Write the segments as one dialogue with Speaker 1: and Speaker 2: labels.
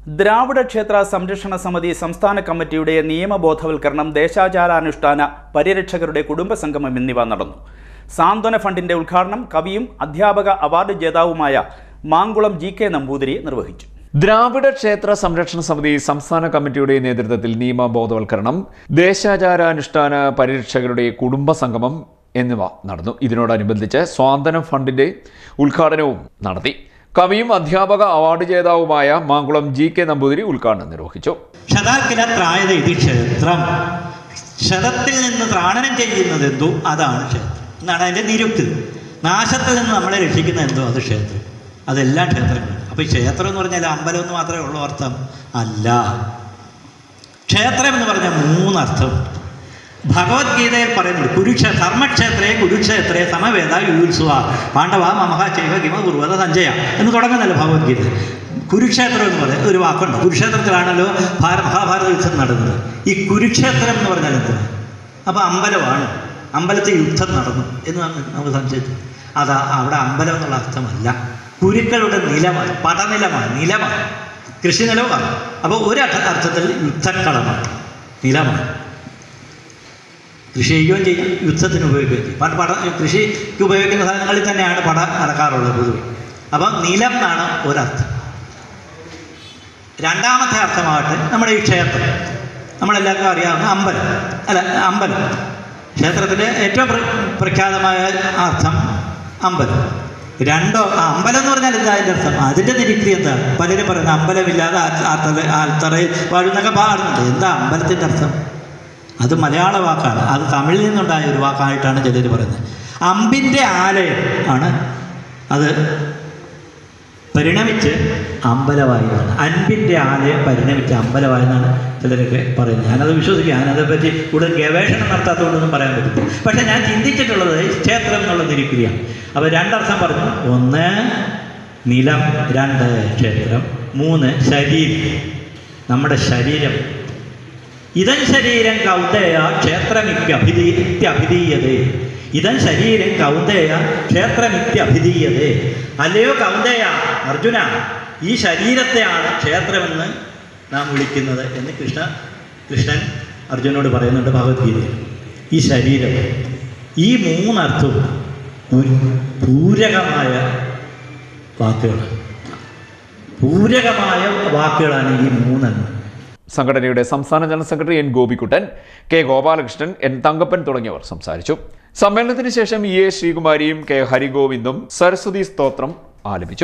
Speaker 1: ദ്രാവിഡ ക്ഷേത്ര സംരക്ഷണ സമിതി സംസ്ഥാന കമ്മിറ്റിയുടെ നിയമബോധവൽക്കരണം, ദേശാചാരാനുഷ്ഠാന പരിരക്ഷകരുടെ കുടുംബസംഗമം എന്നിവ നടന്നു. സാന്ത്വന ഫണ്ടിന്റെ ഉദ്ഘാടനം കവിയും അധ്യാപക അവാർഡ് ജേതാവുമായ മാങ്കുളം GK നമ്പൂതിരി നിർവഹിച്ചു.
Speaker 2: ദ്രാവിഡ ക്ഷേത്ര സംരക്ഷണ സമിതി സംസ്ഥാന കമ്മിറ്റിയുടെ നേതൃത്വത്തിൽ നിയമബോധവൽക്കരണം, ദേശാചാരാനുഷ്ഠാന പരിരക്ഷകരുടെ കുടുംബസംഗമം എന്നിവ നടന്നു. ഇതിനോടനുബന്ധിച്ച് സാന്ത്വന ഫണ്ടിന്റെ ഉദ്ഘാടനവും നടത്തി. കവിയും അധ്യാപക അവാർഡ് ജേതാവുമായ മാങ്കുളം GK നമ്പൂതിരി ഉദ്ഘാടനം നിർവഹിച്ചു.
Speaker 3: ക്ഷേത്രം ക്ഷതത്തിൽ നിന്ന് ത്രാണനം ചെയ്യുന്നത് എന്തോ അതാണ് ക്ഷേത്രം എന്നാണ് അതിൻ്റെ നിരുക്തി. നാശത്തിൽ നിന്ന് നമ്മളെ രക്ഷിക്കുന്ന എന്തോ അത് ക്ഷേത്രം. അതെല്ലാം ക്ഷേത്രങ്ങളാണ്. അപ്പോൾ ഈ ക്ഷേത്രം എന്ന് പറഞ്ഞാൽ അമ്പലം എന്ന് മാത്രമേ ഉള്ളൂ അർത്ഥം അല്ല. ക്ഷേത്രം എന്ന് പറഞ്ഞാൽ 3 അർത്ഥം ഭഗവത്ഗീതയിൽ പറയുന്നുണ്ട്. ധർമ്മക്ഷേത്രേ കുരുക്ഷേത്രേ സമവേദ യുത്സുവ പാണ്ഡവ മമഹ ചൈവ കിമ കുർവത സഞ്ജയ എന്ന് തുടങ്ങുന്നല്ലോ ഭഗവത്ഗീത. കുരുക്ഷേത്രം എന്ന് പറയുന്നത് ഒരു വാക്കുണ്ട്. കുരുക്ഷേത്രത്തിലാണല്ലോ മഹാഭാരത യുദ്ധം നടന്നത്. ഈ കുരുക്ഷേത്രം എന്ന് പറഞ്ഞാൽ എന്താണ്? അപ്പോൾ അമ്പലമാണ്. അമ്പലത്തിൽ യുദ്ധം നടന്നു എന്ന് നമുക്ക് സംശയിച്ചു. അതാ അവിടെ അമ്പലം എന്നുള്ള അർത്ഥമല്ല. കുരുക്കളുടെ നിലമാണ്, നിലമാണ്, കൃഷിനിലമാണ്. അപ്പോൾ ഒരു അർത്ഥത്തിൽ യുദ്ധക്കളമാണ്, നിലമാണ്. കൃഷി ചെയ്യുകയും ചെയ്യും, യുദ്ധത്തിന് ഉപയോഗിക്കുകയും ചെയ്യും. കൃഷിക്ക് ഉപയോഗിക്കുന്ന സാധനങ്ങളിൽ തന്നെയാണ് പട നടക്കാറുള്ളത് പൊതുവെ. അപ്പം നിലം എന്നാണ് ഒരർത്ഥം. രണ്ടാമത്തെ അർത്ഥമാകട്ടെ നമ്മുടെ ഈ ക്ഷേത്രം, നമ്മളെല്ലാവർക്കും അറിയാവുന്ന അമ്പലം. ക്ഷേത്രത്തിൻ്റെ ഏറ്റവും പ്രഖ്യാതമായ അർത്ഥം അമ്പലം. അമ്പലം എന്ന് പറഞ്ഞാൽ എന്താ അതിൻ്റെ അർത്ഥം? അതിൻ്റെ നിരുക്തി എന്താ? പലരും പറയുന്നത് അമ്പലമില്ലാതെ ആൽത്തറയിൽ വാഴുന്നൊക്കെ പാടുന്നുണ്ട്. എന്താ അമ്പലത്തിൻ്റെ അർത്ഥം? അത് മലയാള വാക്കാണ്. അത് തമിഴിൽ നിന്നുണ്ടായ ഒരു വാക്കായിട്ടാണ് ചിലർ പറയുന്നത്. അമ്പിൻ്റെ ആലയം ആണ് അത് പരിണമിച്ച് അമ്പലമായെന്നാണ്. അൻപിൻ്റെ ആലയം പരിണമിച്ച് അമ്പലമായെന്നാണ് ചിലരൊക്കെ പറയുന്നത്. ഞാനത് വിശ്വസിക്കുക. ഞാനതേപ്പറ്റി കൂടുതൽ ഗവേഷണം നടത്താത്തതുകൊണ്ടൊന്നും പറയാൻ പറ്റില്ല. പക്ഷേ ഞാൻ ചിന്തിച്ചിട്ടുള്ളത് ക്ഷേത്രം എന്നുള്ള നിരുക്തിയാണ്. അപ്പോൾ 2 അർത്ഥം പറഞ്ഞു. 1 നിലം, 2 ക്ഷേത്രം, 3 ശരീരം, നമ്മുടെ ശരീരം. ഇതൻ ശരീരം കൗന്ദേയ ക്ഷേത്രമിത്യഭിധീയതേ. ഇതൻ ശരീരം കൗന്ദേയ ക്ഷേത്രമിത്യഭിധീയതേ. അല്ലയോ കൗന്ദേയ, അർജുന, ഈ ശരീരത്തെയാണ് ക്ഷേത്രമെന്ന് നാം വിളിക്കുന്നത് എന്ന് കൃഷ്ണൻ അർജുനോട് പറയുന്നുണ്ട് ഭഗവത്ഗീതയിൽ. ഈ ശരീരം, ഈ 3 അർത്ഥവും പൂരകമായ വാക്കുകളാണ് ഈ 3 എണ്ണം.
Speaker 2: സംഘടനയുടെ സംസ്ഥാന general secretary N Gopikuttan, K Gopalakrishnan, N Thankappan തുടങ്ങിയവർ സംസാരിച്ചു. സമ്മേളനത്തിന് ശേഷം EA ശ്രീകുമാരിയും K ഹരിഗോവിന്ദും സരസ്വതി സ്തോത്രം ആലപിച്ചു.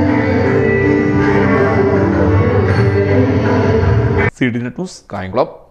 Speaker 2: CDNet News, Kayamkulam.